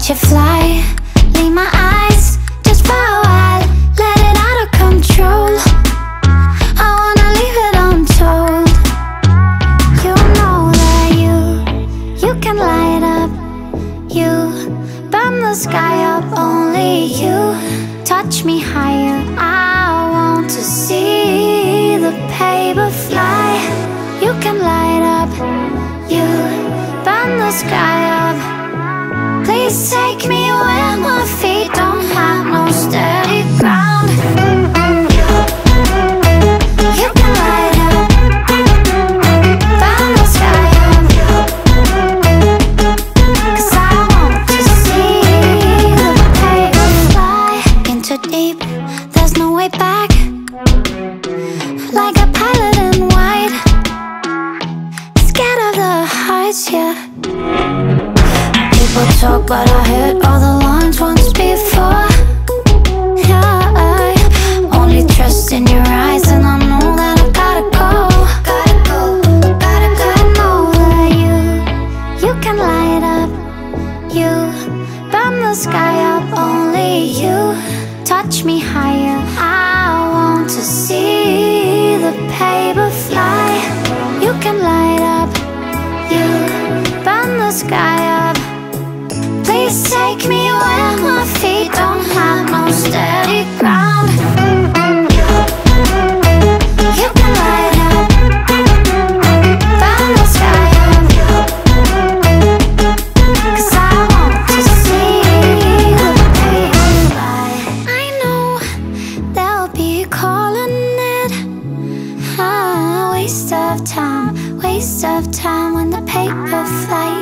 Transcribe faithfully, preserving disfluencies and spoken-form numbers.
you fly. Leave my eyes just for a while, let it out of control. I wanna leave it untold. You know that you, you can light up. You burn the sky up, only you touch me higher. I want to see the paper fly. You can light up. You burn the sky up. Please take me where my feet don't have no steady ground. You can light up, burn the sky up. 'Cause I want to see the paper fly. Into deep, there's no way back. Like a pilot in white, scared of the heights, yeah. People talk, but I heard all the lines once before. Yeah, I only trust in your eyes, and I know that I gotta go. Gotta go, gotta, gotta know that you, you can light up. You burn the sky up, only you touch me higher. I want to see the paper fly. You can light up. You burn the sky up. Please take me where my feet don't have no steady ground. You can light up, burn the sky up. 'Cause I want to see the paper fly. I know they'll be calling it a waste of time, waste of time when the paper flies.